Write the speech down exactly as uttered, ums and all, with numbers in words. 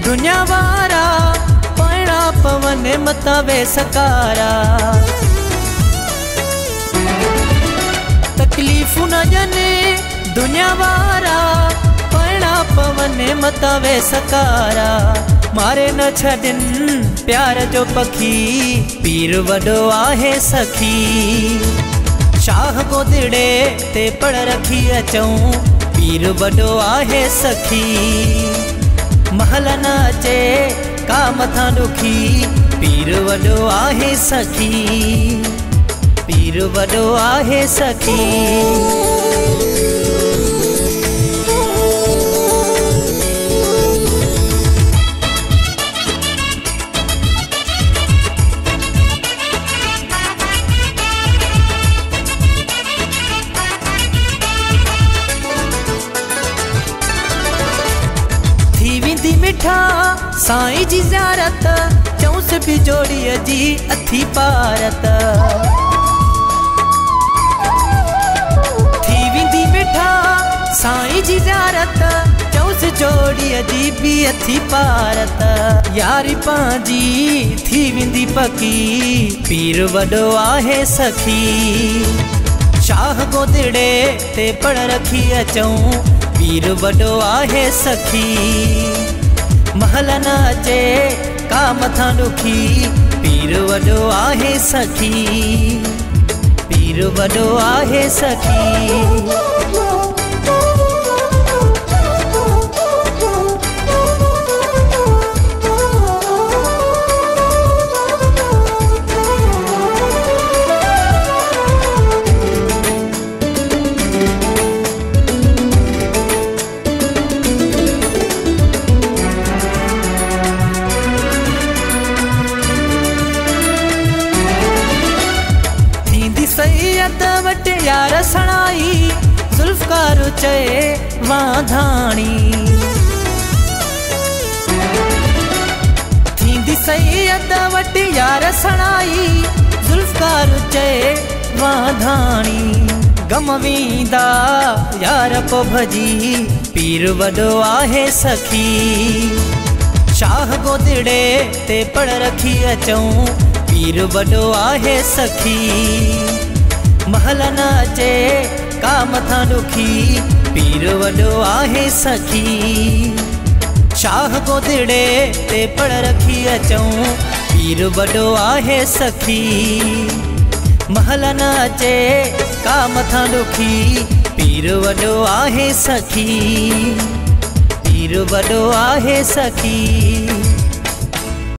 दुनिया वारा पैणा पवन मतावे सकारा। तकलीफ न जने दुनिया वारा पैणा पवन मतावे सकारा। मारे न छदिन प्यार जो पखी पीर वडो आहे सखी। शाह गोदड़े ते पड़ रखी अचूं पीर वडो आहे सखी। महल न अचे का मथा दुखी पीर वडो आहे सखी। पीर वडो आहे सखी। मिठा साईं जी ज़ियारत चौस भी जोड़ी जी अथी पारत। थी विंदी मिठा साईं जी ज़ियारत चौस जोड़ी जी भी अथी पारत। यारी पांजी थी विंदी पकी पीर वडो आहे सखी। शाह गोदड़े ते पड़ रखी अचूं पीर वडो आहे सखी। महल न अचे का मथा दुखी पीर वडो आहे सखी। पीर वडो आहे सखी। सैयद वट यार सणाई जुल्फकार चए वाधाणी। थींदी सैयद वट यार सणाई जुल्फकार चए वाधाणी। गम वींदा यार पो भजी पीर वडो आहे सखी। शाह गोदड़े ते पड़ रखी अचूं पीर वडो आहे सखी। महल न अचे का मथा दुखी पीर वडो आहे सखी। शाह गोदड़े ते पड़ रखी अचूं पीर वडो आहे सखी। महल न अचे का मथा दुखी पीर वडो आहे सखी। पीर वडो आहे सखी।